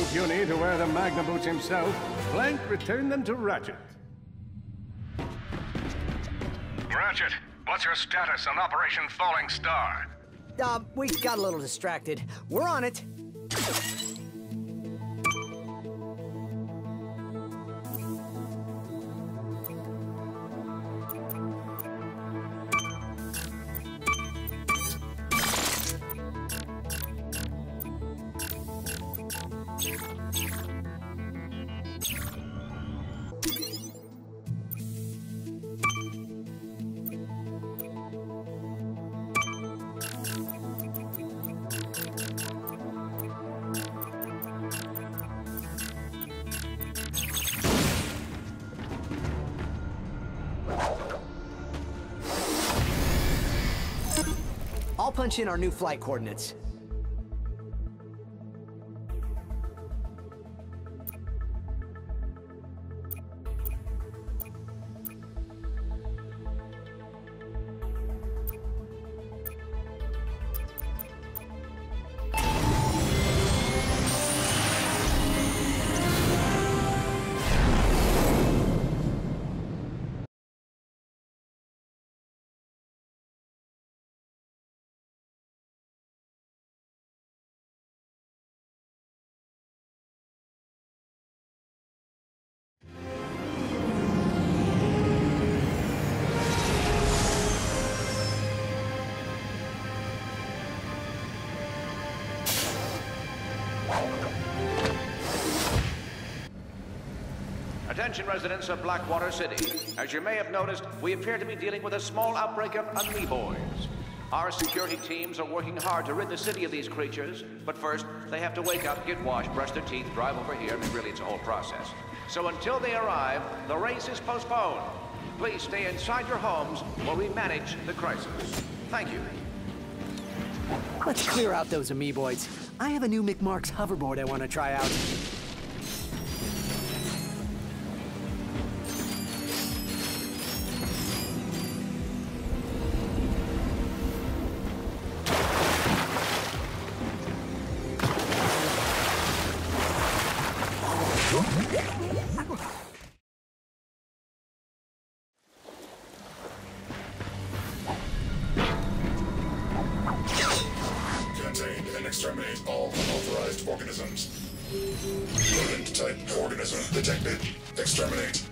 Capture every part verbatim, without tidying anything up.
young puny to wear the Magna boots himself, Clank returned them to Ratchet. Ratchet, what's your status on Operation Falling Star? Uh, we got a little distracted. We're on it. I'll punch in our new flight coordinates. Attention residents of Blackwater City. As you may have noticed, we appear to be dealing with a small outbreak of amoeboids. Our security teams are working hard to rid the city of these creatures, but first, they have to wake up, get washed, brush their teeth, drive over here. I mean, really, it's a whole process. So until they arrive, the race is postponed. Please stay inside your homes while we manage the crisis. Thank you. Let's clear out those amoeboids. I have a new McMarx hoverboard I want to try out. Contain and exterminate all unauthorized organisms. Rodent-type organism detected. Exterminate.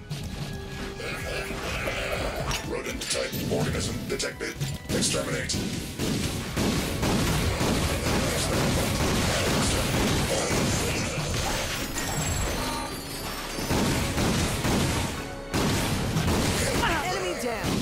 Rodent-type organism detected. Exterminate. Enemy down.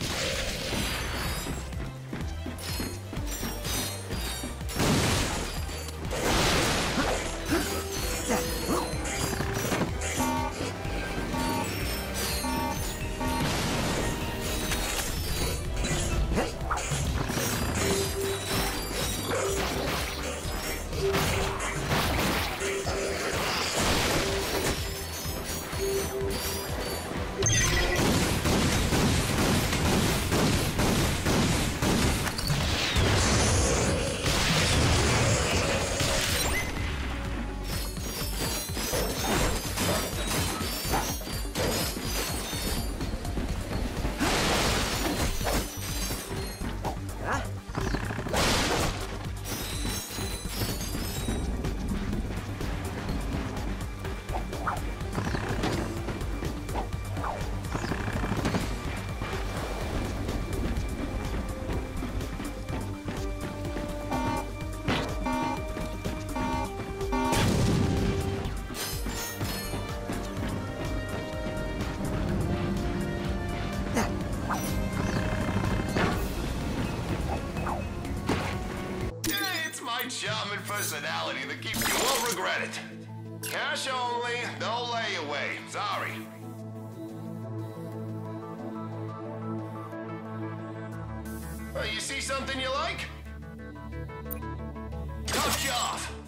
Charming personality that keeps you won't regret it. Cash only, no layaway. Sorry. Well, you see something you like? Tough job.